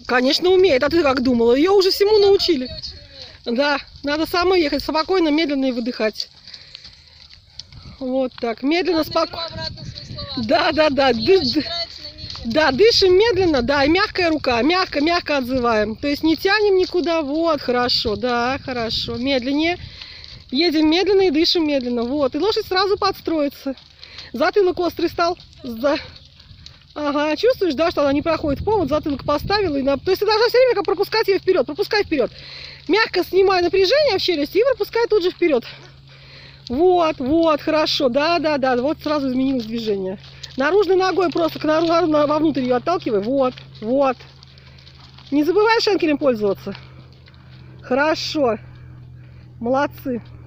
Конечно, умеет. А ты как думала? Ее уже всему научили. Да, надо самой ехать спокойно, медленно и выдыхать. Вот так, медленно, спокойно. Да. Да, дышим медленно, да, и мягкая рука, мягко отзываем. То есть не тянем никуда, вот, хорошо, да, хорошо. Медленнее. Едем медленно и дышим медленно, вот. И лошадь сразу подстроится. Затылок острый стал. Да. Ага, чувствуешь, да, что она не проходит повод, затылок поставила. То есть ты должна все время как пропускать ее вперед, пропускай вперед. Мягко снимай напряжение в челюсти и пропускай тут же вперед. Вот, хорошо, да, вот сразу изменилось движение. Наружной ногой просто вовнутрь ее отталкивай, вот. Не забывай шенкелем пользоваться. Хорошо, молодцы.